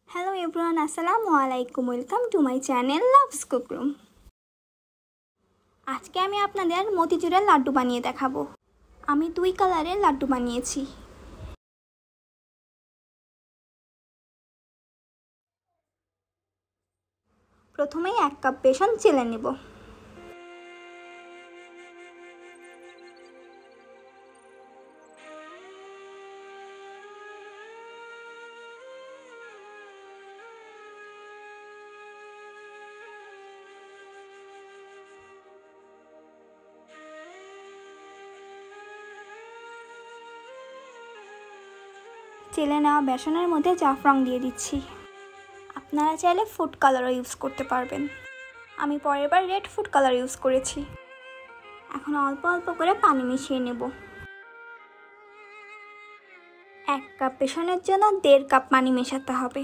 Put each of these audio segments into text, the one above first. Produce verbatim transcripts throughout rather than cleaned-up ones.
Hello everyone, Assalamu alaikum. Welcome to my channel lovescookroom. আজকে আমি আপনাদের মতিচুরের লাড্ডু বানিয়ে দেখাবো। আমি দুই কালারের লাড্ডু বানিয়েছি। প্রথমেই এক কাপ বেসন চেলে নেব। চেলে নেওয়া বেসনের মধ্যে জাফরান দিয়ে দিচ্ছি। আপনারা চাইলে ফুড কালারও ইউজ করতে পারবেন। আমি পরের বার রেড ফুড কালার ইউজ করেছি। এখন অল্প অল্প করে পানি মিশিয়ে নেব। এক কাপ বেসনের জন্য দেড় কাপ পানি মেশাতে হবে।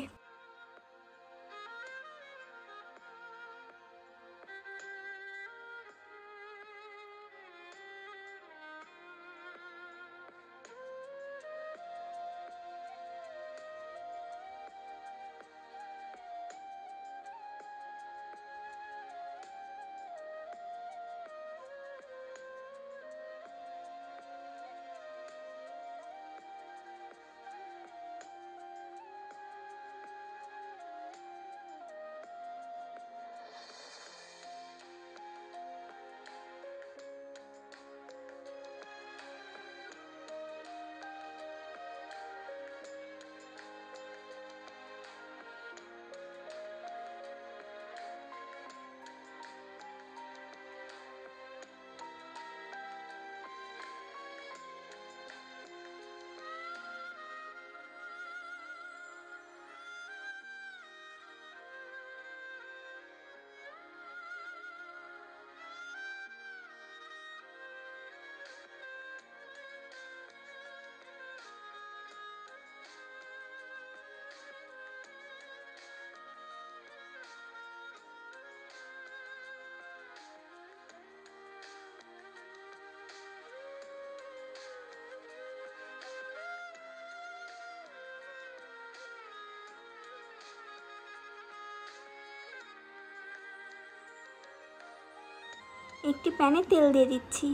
একটি প্যানে তেল দিয়ে দিচ্ছি।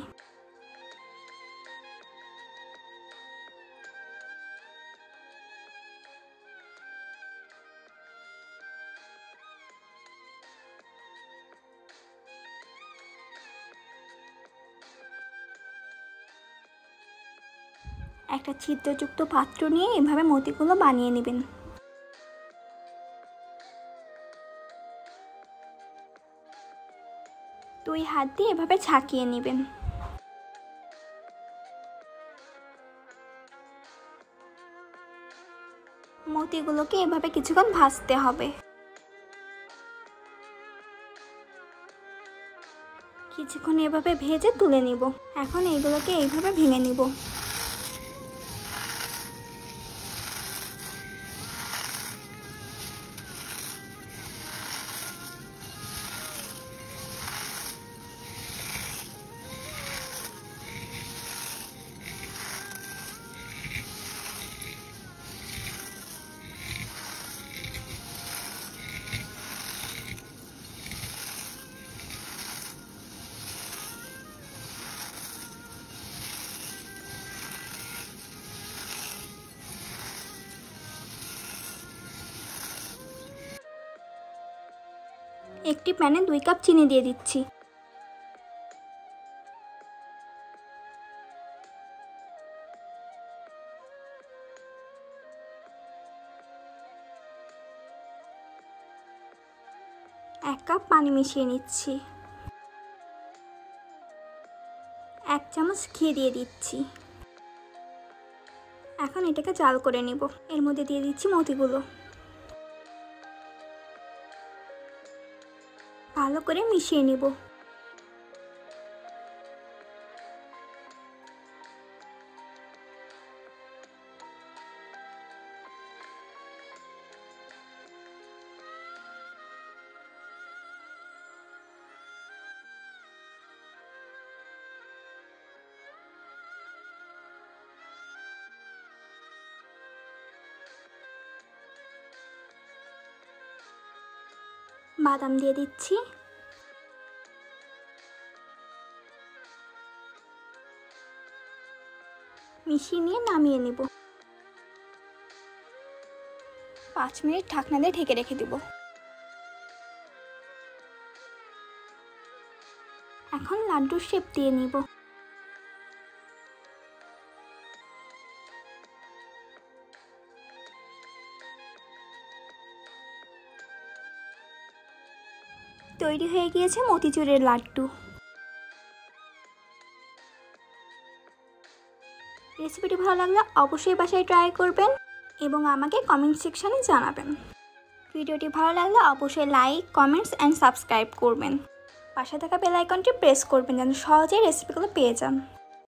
একটা ছিদ্রযুক্ত পাত্র নিয়ে এভাবে মতিগুলো বানিয়ে নেবেন। দুই হাত দিয়ে এভাবে ছাকিয়ে নেবেন। মতিগুলোকে এভাবে কিছুক্ষণ ভাজতে হবে। কিছুক্ষণ এভাবে ভেজে তুলে নিব। এখন এগুলোকে এইভাবে ভেঙে নিব। একটি প্যানে দুই কাপ চিনি দিয়ে দিচ্ছি। এক কাপ পানি মিশিয়ে নিচ্ছি। এক চামচ ঘি দিয়ে দিচ্ছি। এখন এটাকে জাল করে নেব। এর মধ্যে দিয়ে দিচ্ছি মতিগুলো। ভালো করে মিশিয়ে নেব। বাদাম দিয়ে দিচ্ছি, মিশিয়ে নিয়ে নামিয়ে নেব। পাঁচ মিনিট ঢাকনা দিয়ে ঢেকে রেখে দেব। এখন লাড্ডুর শেপ দিয়ে নিব। তৈরি হয়ে গিয়েছে মতিচুরের লাড্ডু। রেসিপিটি ভালো লাগলে অবশ্যই বাসায় ট্রাই করবেন এবং আমাকে কমেন্ট সেকশনে জানাবেন। ভিডিওটি ভালো লাগলে অবশ্যই লাইক, কমেন্টস অ্যান্ড সাবস্ক্রাইব করবেন। পাশে থাকা বেল আইকনটি প্রেস করবেন যেন সহজেই রেসিপিগুলো পেয়ে যান।